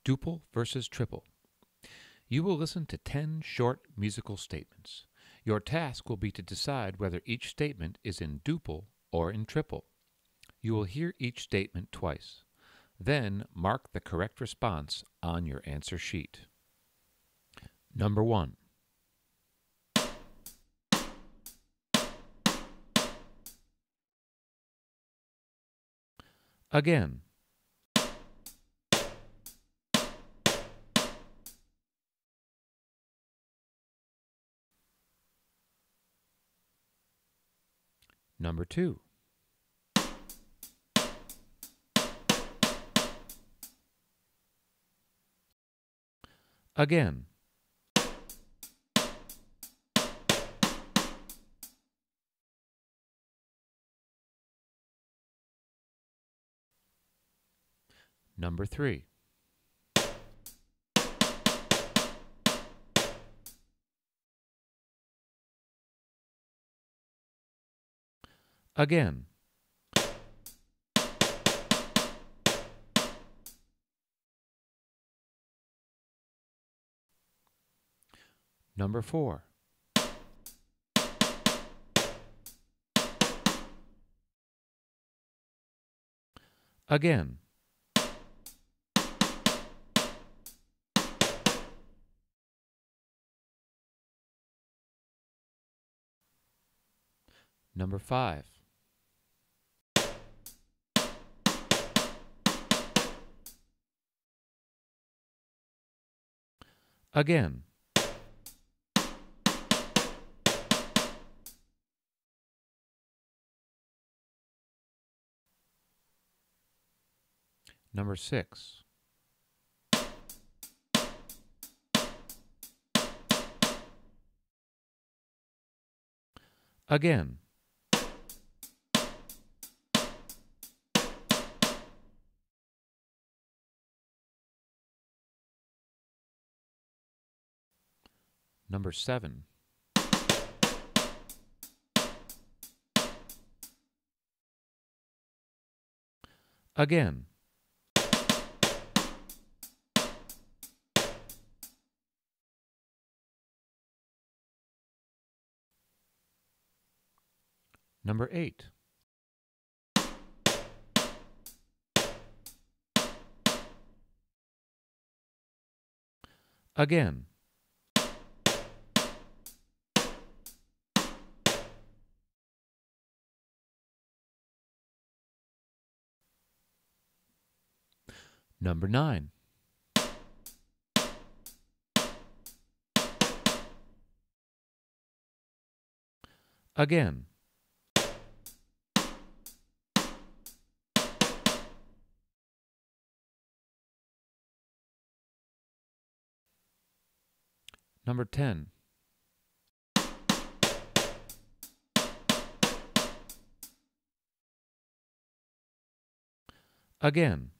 Duple versus Triple. You will listen to 10 short musical statements. Your task will be to decide whether each statement is in duple or in triple. You will hear each statement twice. Then mark the correct response on your answer sheet. Number 1. Again. Number 2. Again. Number 3. Again. Number 4. Again. Number 5. Again. Number 6. Again. Number 7. Again. Number 8. Again. Number 9. Again. Number 10. Again.